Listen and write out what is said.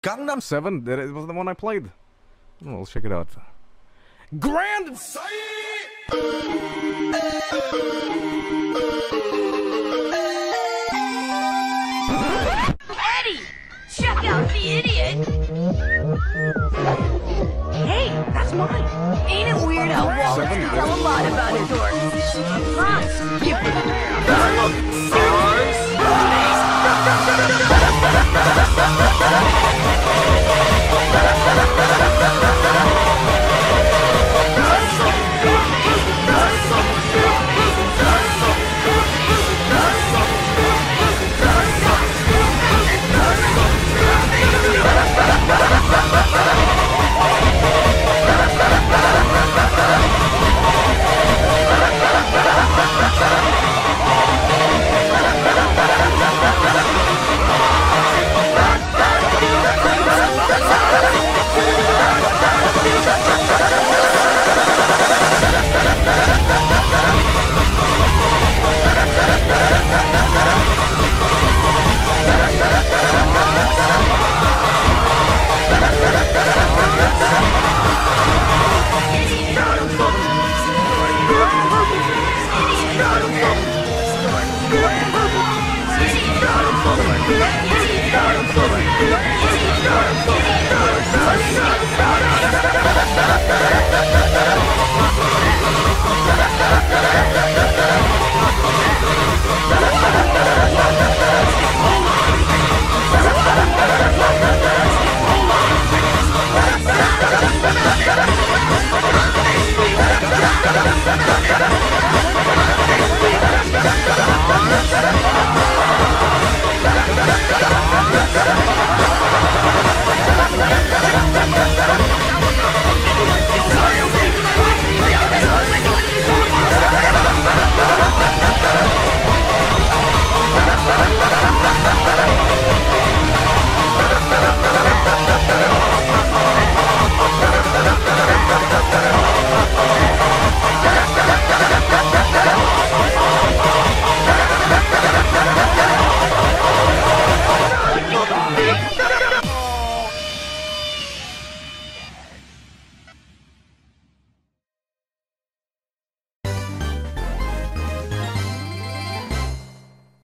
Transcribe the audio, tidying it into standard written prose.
Gangnam 7, it was the one I played. Oh, let's check it out. Grand Insane! Eddie! Check out the idiot! Hey, that's mine! Ain't it weird how Walter can tell a lot about his orc? Hans, give me Sparta!